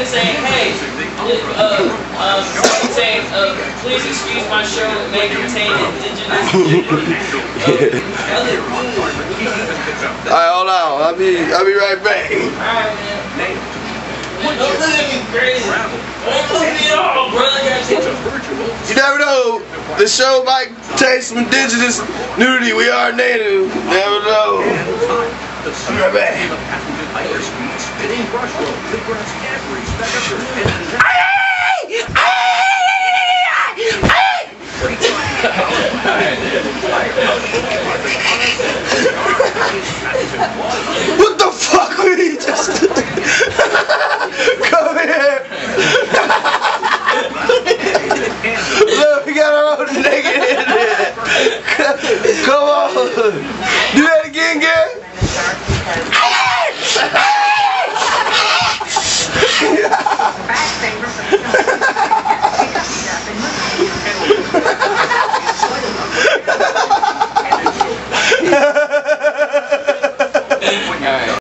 saying, hey, saying, please excuse my show, it may contain indigenous nudity. Alright, hold on. I'll be right back. Alright, man. Don't look at me crazy. Don't look at me at all, brother. You never know. The show might contain some indigenous nudity. We are native. Never know. I'll be right back. What the fuck were you just